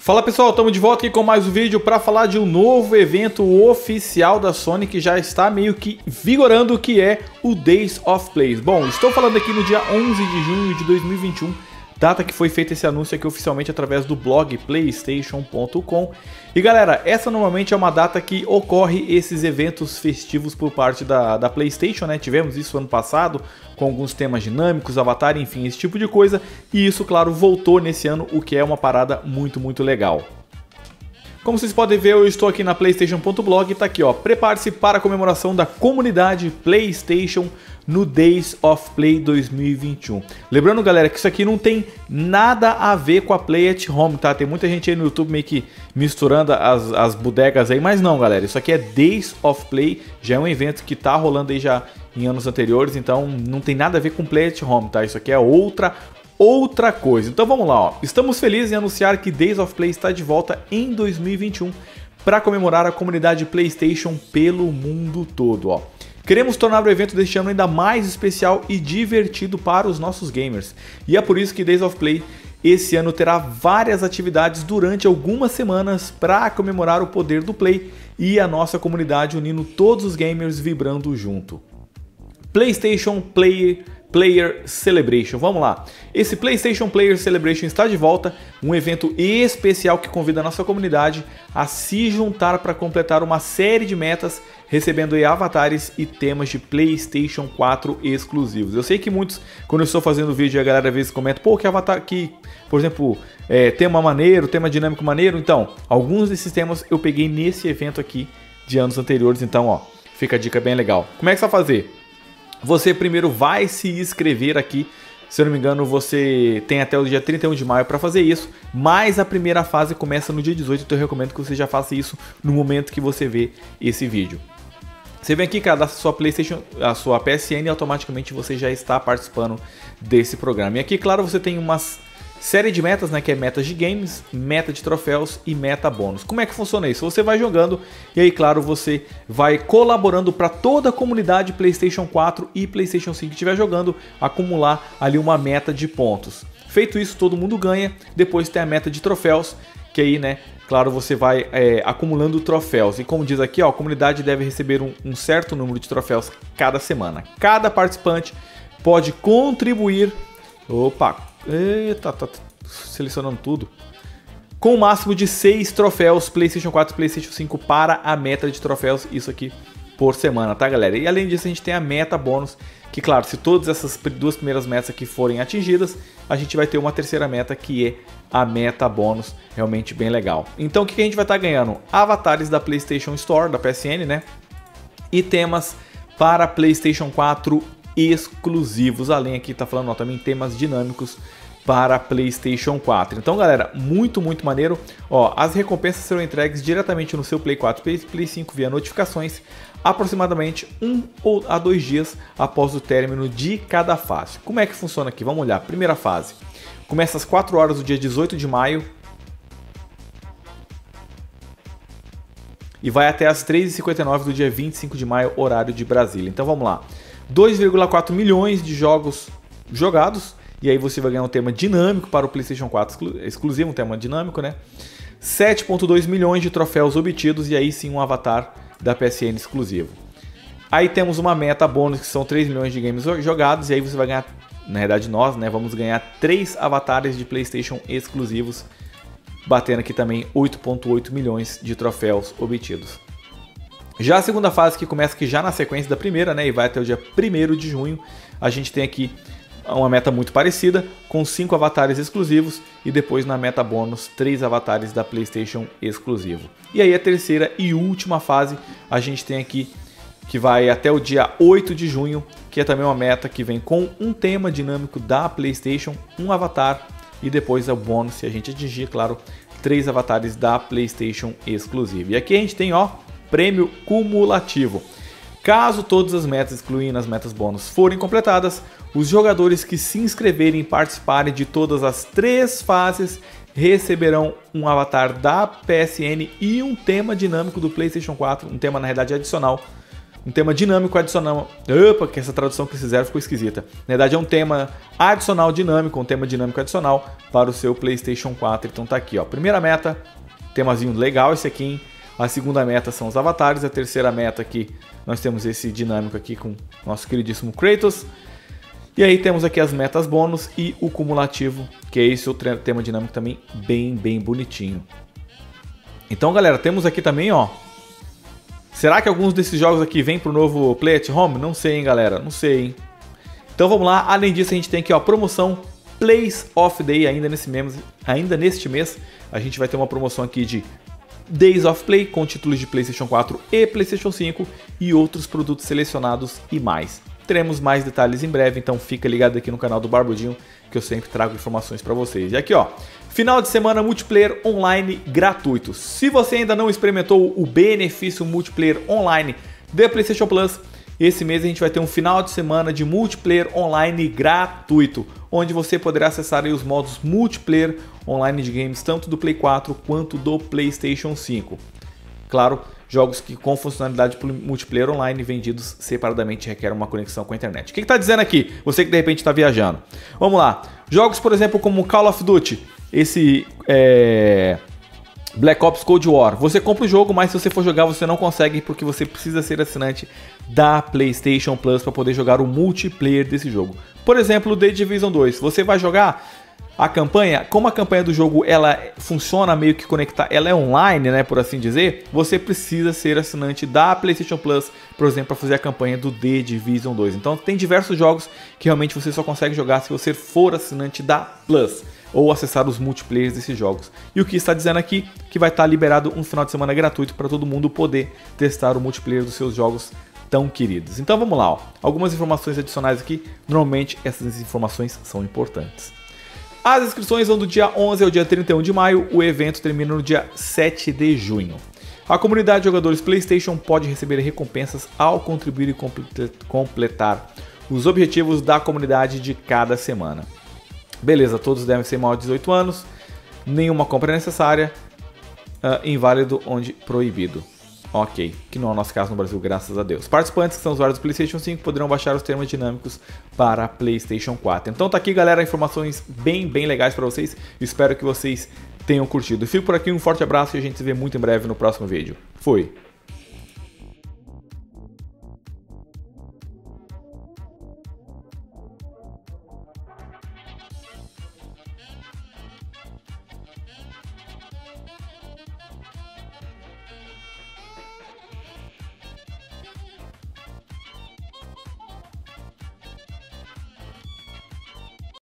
Fala pessoal, estamos de volta aqui com mais um vídeo para falar de um novo evento oficial da Sony que já está meio que vigorando, que é o Days of Play. Bom, estou falando aqui no dia 11 de junho de 2021, data que foi feito esse anúncio aqui oficialmente através do blog playstation.com. E galera, essa normalmente é uma data que ocorre esses eventos festivos por parte da PlayStation, né? Tivemos isso ano passado com alguns temas dinâmicos, avatar, enfim, esse tipo de coisa. E isso, claro, voltou nesse ano, o que é uma parada muito legal. Como vocês podem ver, eu estou aqui na playstation.blog e tá aqui, ó, prepare-se para a comemoração da comunidade PlayStation no Days of Play 2021. Lembrando, galera, que isso aqui não tem nada a ver com a Play at Home, tá? Tem muita gente aí no YouTube meio que misturando as bodegas aí, mas não, galera, isso aqui é Days of Play, já é um evento que tá rolando aí já em anos anteriores, então não tem nada a ver com Play at Home, tá? Isso aqui é outra coisa. Então vamos lá, ó. Estamos felizes em anunciar que Days of Play está de volta em 2021 para comemorar a comunidade PlayStation pelo mundo todo, ó. Queremos tornar o evento deste ano ainda mais especial e divertido para os nossos gamers. E é por isso que Days of Play esse ano terá várias atividades durante algumas semanas para comemorar o poder do Play e a nossa comunidade, unindo todos os gamers vibrando junto. PlayStation Player Celebration, vamos lá. Esse PlayStation Player Celebration está de volta, um evento especial que convida a nossa comunidade a se juntar para completar uma série de metas, recebendo aí avatares e temas de PlayStation 4 exclusivos. Eu sei que muitos, quando eu estou fazendo vídeo, a galera às vezes comenta, pô, que avatar que, por exemplo, tema maneiro, tema dinâmico maneiro. Então, alguns desses temas eu peguei nesse evento aqui de anos anteriores, então, ó, fica a dica bem legal. Como é que você vai fazer? Você primeiro vai se inscrever aqui, se eu não me engano você tem até o dia 31 de maio para fazer isso, mas a primeira fase começa no dia 18, então eu recomendo que você já faça isso no momento que você vê esse vídeo. Você vem aqui, cadastra sua PlayStation, a sua PSN e automaticamente você já está participando desse programa. E aqui, claro, você tem umas série de metas, né, que é metas de games, meta de troféus e meta bônus. Como é que funciona isso? Você vai jogando e aí, claro, você vai colaborando para toda a comunidade PlayStation 4 e PlayStation 5 que estiver jogando, acumular ali uma meta de pontos. Feito isso, todo mundo ganha. Depois tem a meta de troféus, que aí, né, claro, você vai acumulando troféus. E como diz aqui, ó, a comunidade deve receber um certo número de troféus cada semana. Cada participante pode contribuir... Opa! Eita, tá selecionando tudo. Com o máximo de 6 troféus PlayStation 4 e PlayStation 5 para a meta de troféus, isso aqui por semana, tá, galera? E além disso, a gente tem a meta bônus, que claro, se todas essas duas primeiras metas aqui forem atingidas, a gente vai ter uma terceira meta, que é a meta bônus, realmente bem legal. Então, o que a gente vai estar ganhando? Avatares da PlayStation Store, da PSN, né? E temas para PlayStation 4 exclusivos, além aqui tá falando, ó, também temas dinâmicos para PlayStation 4. Então, galera, muito maneiro. Ó, as recompensas serão entregues diretamente no seu Play 4 e Play 5 via notificações, aproximadamente 1 a 2 dias após o término de cada fase. Como é que funciona aqui? Vamos olhar. Primeira fase começa às 4 horas do dia 18 de maio e vai até às 3h59 do dia 25 de maio, horário de Brasília. Então vamos lá. 2,4 milhões de jogos jogados, e aí você vai ganhar um tema dinâmico para o PlayStation 4 exclusivo, um tema dinâmico, né? 7,2 milhões de troféus obtidos, e aí sim um avatar da PSN exclusivo. Aí temos uma meta bônus, que são 3 milhões de games jogados, e aí você vai ganhar, na verdade nós, né, vamos ganhar 3 avatares de PlayStation exclusivos, batendo aqui também 8,8 milhões de troféus obtidos. Já a segunda fase, que começa aqui já na sequência da primeira, né, e vai até o dia 1º de junho, a gente tem aqui uma meta muito parecida, com 5 avatares exclusivos e depois na meta bônus 3 avatares da PlayStation exclusivo. E aí a terceira e última fase a gente tem aqui, que vai até o dia 8 de junho, que é também uma meta que vem com um tema dinâmico da PlayStation, um avatar e depois é o bônus, se a gente atingir, claro, 3 avatares da PlayStation exclusivo. E aqui a gente tem, ó, prêmio cumulativo. Caso todas as metas, excluindo as metas bônus, forem completadas, os jogadores que se inscreverem e participarem de todas as 3 fases receberão um avatar da PSN e um tema dinâmico do PlayStation 4, um tema na realidade adicional, um tema dinâmico adicional. Opa, que essa tradução que eles fizeram ficou esquisita. Na verdade é um tema adicional dinâmico, um tema dinâmico adicional para o seu PlayStation 4. Então tá aqui, ó. Primeira meta, temazinho legal esse aqui, hein? A segunda meta são os avatares, a terceira meta aqui nós temos esse dinâmico aqui com nosso queridíssimo Kratos. E aí temos aqui as metas bônus e o cumulativo, que é esse outro tema dinâmico também bem bonitinho. Então galera, temos aqui também, ó. Será que alguns desses jogos aqui vêm pro novo Play at Home? Não sei, hein, galera, não sei, hein. Então vamos lá, além disso a gente tem aqui, ó, promoção Plays of Day ainda neste mês. A gente vai ter uma promoção aqui de Days of Play com títulos de PlayStation 4 e PlayStation 5 e outros produtos selecionados e mais. Teremos mais detalhes em breve, então fica ligado aqui no canal do Barbudinho que eu sempre trago informações para vocês. E aqui, ó, final de semana multiplayer online gratuito. Se você ainda não experimentou o benefício multiplayer online da PlayStation Plus, esse mês a gente vai ter um final de semana de multiplayer online gratuito, onde você poderá acessar aí os modos multiplayer online de games tanto do Play 4 quanto do PlayStation 5. Claro, jogos que com funcionalidade multiplayer online vendidos separadamente requerem uma conexão com a internet. O que está dizendo aqui? Você que de repente está viajando. Vamos lá. Jogos, por exemplo, como Call of Duty, esse Black Ops Cold War. Você compra o jogo, mas se você for jogar você não consegue porque você precisa ser assinante da PlayStation Plus para poder jogar o multiplayer desse jogo. Por exemplo, The Division 2. Você vai jogar a campanha, como a campanha do jogo ela funciona meio que conectada, ela é online, né, por assim dizer, você precisa ser assinante da PlayStation Plus, por exemplo, para fazer a campanha do The Division 2. Então tem diversos jogos que realmente você só consegue jogar se você for assinante da Plus ou acessar os multiplayers desses jogos. E o que está dizendo aqui que vai estar liberado um final de semana gratuito para todo mundo poder testar o multiplayer dos seus jogos tão queridos. Então vamos lá, ó. Algumas informações adicionais aqui, normalmente essas informações são importantes. As inscrições vão do dia 11 ao dia 31 de maio, o evento termina no dia 7 de junho. A comunidade de jogadores PlayStation pode receber recompensas ao contribuir e completar os objetivos da comunidade de cada semana. Beleza, todos devem ser maior de 18 anos, nenhuma compra é necessária, inválido onde proibido. Ok, que não é o nosso caso no Brasil, graças a Deus. Participantes que são usuários do PlayStation 5 poderão baixar os termos dinâmicos para PlayStation 4. Então tá aqui, galera, informações bem legais para vocês. Espero que vocês tenham curtido. Fico por aqui, um forte abraço e a gente se vê muito em breve no próximo vídeo. Fui!